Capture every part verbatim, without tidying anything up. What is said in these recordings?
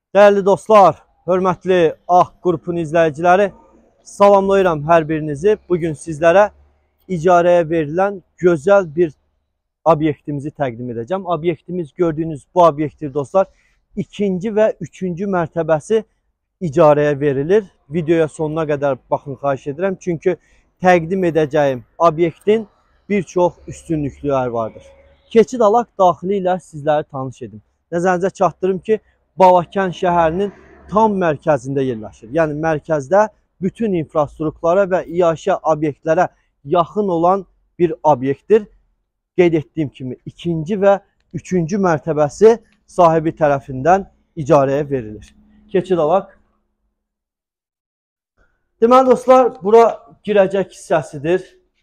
Değerli dostlar, hörmətli A qrupunun izləyiciləri, salamlayıram hər birinizi. Bugün sizlərə icarəyə verilən gözəl bir obyektimizi təqdim edəcəm. Obyektimiz gördüyünüz bu obyektdir dostlar. İkinci və üçüncü mərtəbəsi icarəyə verilir. Videoya sonuna qədər baxın, xahiş edirəm. Çünki təqdim edəcəyim obyektin bir çox üstünlükləri vardır. Keçid alaq daxili ilə sizləri tanış edim. Nəzərinizə çatdırım ki, Balakən şəhərinin tam mərkəzində yerləşir. Yəni mərkəzdə bütün infrastrukturlara və iaşə obyektlərə yaxın olan bir obyektdir. Qeyd etdiyim kimi ikinci və üçüncü mərtəbəsi sahibi tərəfindən icarəyə verilir. Keçid alaq. Deməli dostlar, bura girəcək hissəsidir.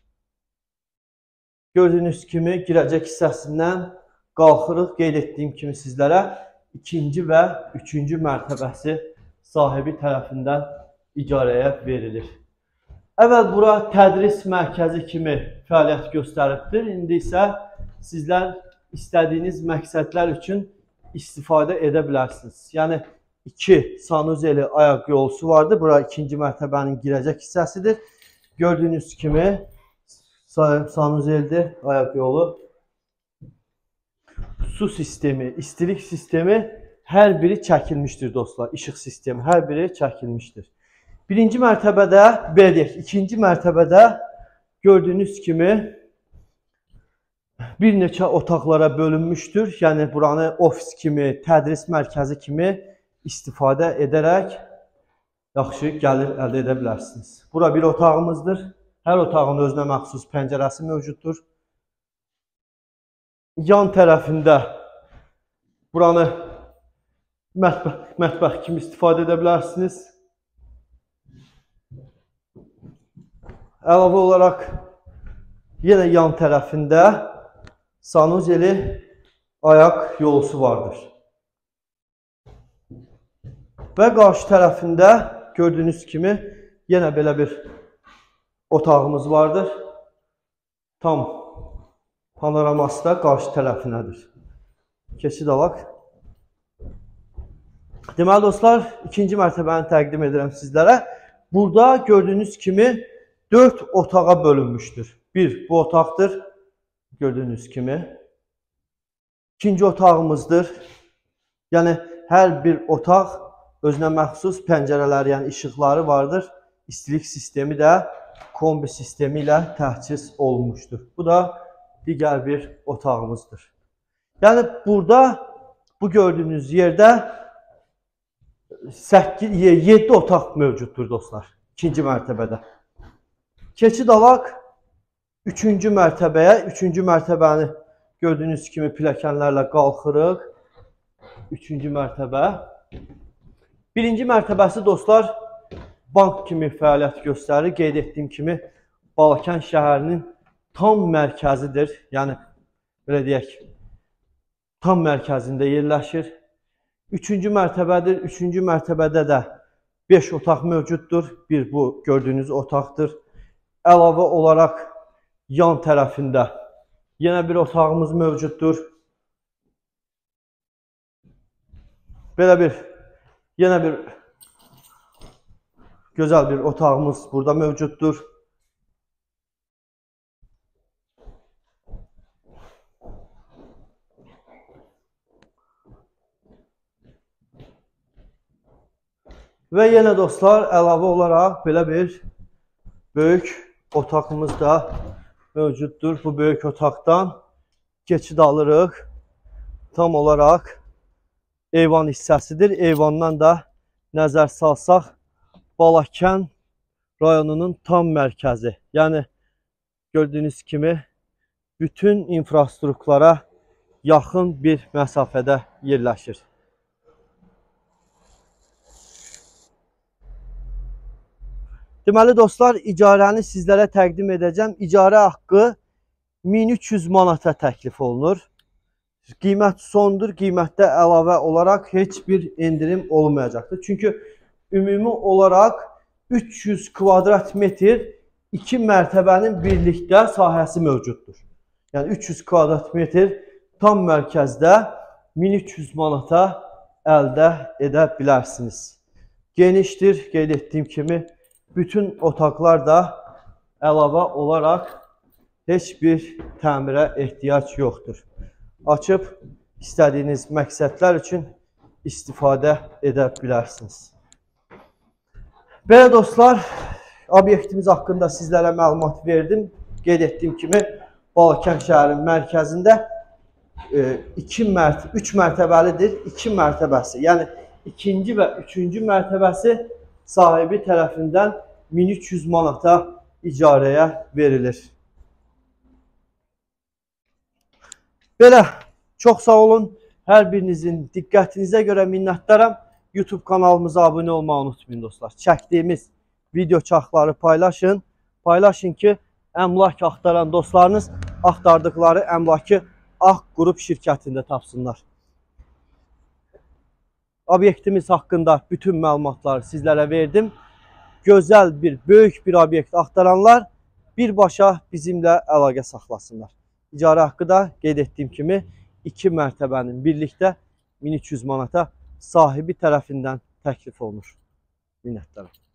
Gördüyünüz kimi girəcək hissəsindən qalxırıq. Qeyd etdiyim kimi sizlərə ikinci və üçüncü mərtəbəsi sahibi tərəfindən icarəyə verilir. Əvvəl bura tədris mərkəzi kimi fəaliyyət göstəribdir. İndi isə sizlər istədiyiniz məqsədlər üçün istifadə edə bilərsiniz. Yəni iki sanuzeli ayaq yolusu vardır. Bura ikinci mərtəbənin girəcək hissəsidir. Gördüyünüz kimi sanuzeldir ayaq yolu. Su sistemi, istilik sistemi hər biri çəkilmişdir dostlar. İşıq sistemi hər biri çəkilmişdir. Birinci mərtəbədə, belə deyək, ikinci mərtəbədə gördüyünüz kimi bir neçə otaqlara bölünmüşdür. Yəni buranı ofis kimi, tədris mərkəzi kimi istifadə edərək yaxşı gəlir əldə edə bilərsiniz. Bura bir otağımızdır. Hər otağın özünə məxsus pəncərəsi mövcuddur. Yan tərəfində buranı mətbəx, mətbəx kimi istifadə edə bilərsiniz. Əlavə olaraq yenə yan tərəfində sanuzeli ayaq yolusu vardır. Və qarşı tərəfində gördüyünüz kimi yenə belə bir otağımız vardır. Tam panoraması da qarşı tərəfinədir. Keçid alaq. Deməli dostlar, ikinci mərtəbəni təqdim edirəm sizlərə. Burada gördüyünüz kimi dörd otağa bölünmüşdür. Bir, bu otaqdır. Gördüyünüz kimi. İkinci otağımızdır. Yəni, hər bir otaq özünə məxsus pəncərələri, yəni işıqları vardır. İstilik sistemi də kombi sistemi ilə təchiz olunmuşdur. Bu da digər bir otağımızdır. Yəni burada bu gördüyünüz yerdə yeddi otaq mövcuddur dostlar. İkinci mərtəbədə. Keçid alaq üçüncü mərtəbəyə. Üçüncü mərtəbəni gördüyünüz kimi pilləkənlərlə qalxırıq. Üçüncü mərtəbə. Birinci mərtəbəsi dostlar bank kimi fəaliyyət göstərir. Qeyd etdiyim kimi Balakən şəhərinin tam mərkəzidir. Yəni, belə deyək, tam mərkəzində yerləşir. Üçüncü mərtəbədir. Üçüncü mərtəbədə də beş otaq mövcuddur. Bir, bu gördüyünüz otaqdır. Əlavə olaraq yan tərəfində yenə bir otağımız mövcuddur. Belə bir, yenə bir gözəl bir otağımız burada mövcuddur. Və yenə dostlar, əlavə olaraq belə bir böyük otağımız da mövcuddur. Bu böyük otaqdan keçid alırıq. Tam olaraq eyvan hissəsidir. Eyvandan da nəzər salsaq, Balakən rayonunun tam mərkəzi. Yəni, gördüyünüz kimi bütün infrastrukturlara yaxın bir məsafədə yerləşir. Deməli dostlar, icarəni sizlərə təqdim edəcəm. İcarə haqqı min üç yüz manata təklif olunur. Qiymət sondur. Qiymətdə əlavə olaraq heç bir endirim olmayacaqdır. Çünki ümumi olaraq üç yüz kvadrat metr iki mərtəbənin birlikdə sahəsi mövcuddur. Yəni üç yüz kvadrat metr tam mərkəzdə min üç yüz manata əldə edə bilərsiniz. Genişdir, qeyd etdiyim kimi, bütün otaqlar da əlavə olaraq heç bir təmirə ehtiyac yoxdur. Açıb istədiyiniz məqsədlər üçün istifadə edə bilərsiniz. Belə dostlar, obyektimiz haqqında sizlərə məlumat verdim. Qeyd etdiyim kimi, Balakən şəhərin mərkəzində iki mərt üç mərtəbəlidir. iki mərtəbəsi, yəni ikinci və üçüncü mərtəbəsi sahibi tərəfindən min üç yüz manata icarəyə verilir. Belə, çox sağ olun. Hər birinizin diqqətinizə görə minnətdaram. YouTube kanalımıza abunə olmağı unutmayın dostlar. Çəkdiyimiz video çarxları paylaşın. Paylaşın ki, əmlak axtaran dostlarınız axtardıqları əmlakı Ağ Qrup şirkətində tapsınlar. Obyektimiz haqqında bütün məlumatları sizlərə verdim. Gözəl bir, böyük bir obyekt axtaranlar birbaşa bizimlə əlaqə saxlasınlar. İcarə haqqı da qeyd etdiyim kimi iki mərtəbənin birlikdə min üç yüz manata sahibi tərəfindən təklif olunur. Minnətdaram.